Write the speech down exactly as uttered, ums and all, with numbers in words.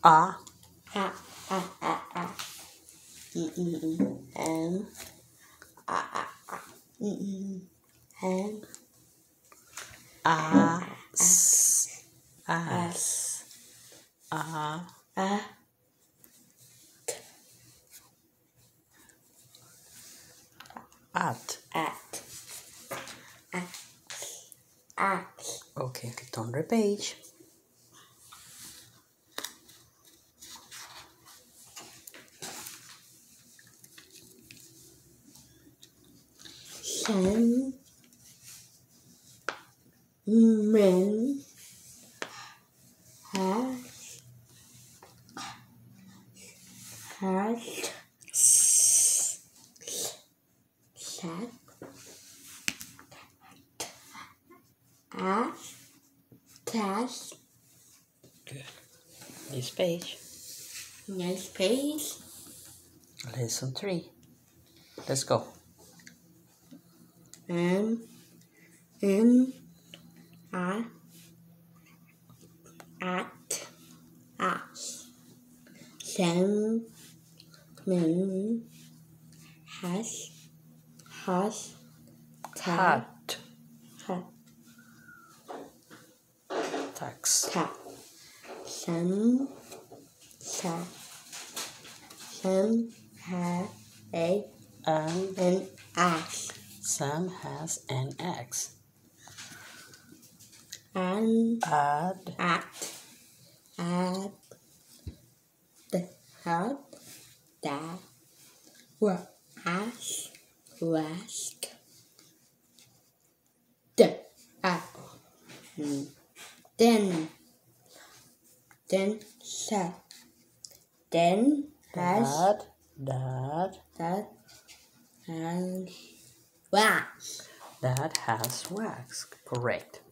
A. A. A. A. A. E. E. E. M. A. A. A. E. E. M. A. S. S. A. A. At. At. At. At. Okay, turn the page. Sen. Men. Has. Has. Sat. As. Tas. Good. This page. Next page. Lesson three. Let's go. M. M. A. At. As. Sen. Men. Has. Has. Ta. Hat. Ha. Tax. Ta. Sen. Sa. Sen. Ha. A. And And as. Sam has an axe. And. Add. At. At. The. Had. That. Were. As. West. The. At. Then. Then. Sa. Then. Has. Dad. Dad. That. Has. Wax. Dad has wax. Correct.